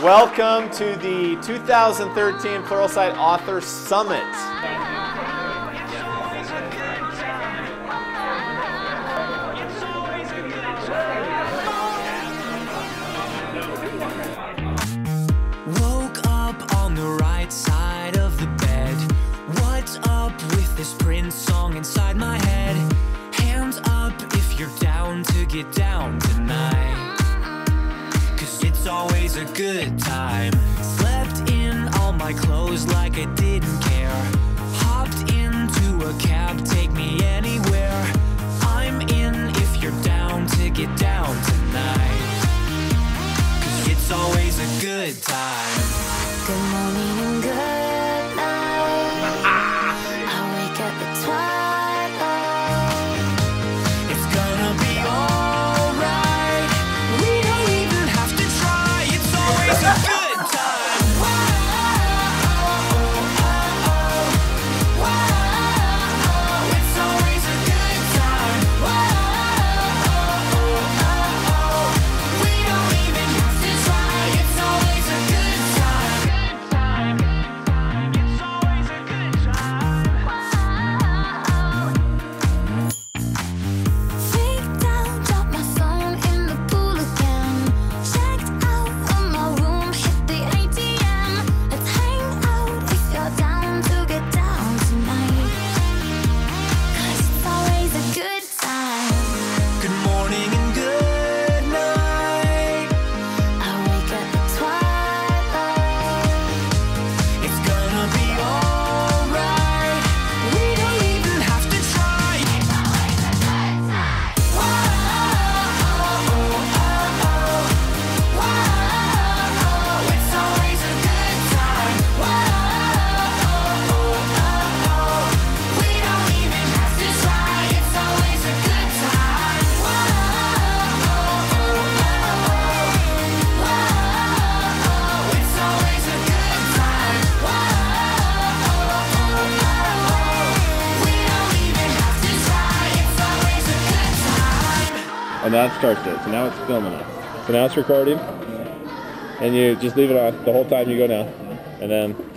Welcome to the 2013 Pluralsight Author Summit. Woke up on the right side of the bed. What's up with this Prince song inside my head? Hands up if you're down to get down tonight, 'cause it's always a good time. Slept in all my clothes like I didn't care. Hopped into a cab, take me anywhere. I'm in if you're down to get down tonight, 'cause it's always a good time. Good morning and good night. I wake up at twilight. It's gonna be alright. We don't even have to try. It's always a good time. It's always a good time. We don't even have to try. It's always a good time. It's always a good time. Freaked out, dropped my phone in the pool again. Checked out of my room, hit the ATM. Let's hang out if you're down to get down tonight, 'cause it's always a good time. Good morning and good night. I wake up at twilight. It's gonna be alright. We don't even have to try. It's always a good time. It's always a good time. We don't even have to try. It's always a good time. It's always a good time. We don't even have to try. It's always a good time. And that starts it. So now it's filming it. So now it's recording. And you just leave it on the whole time you go now. And then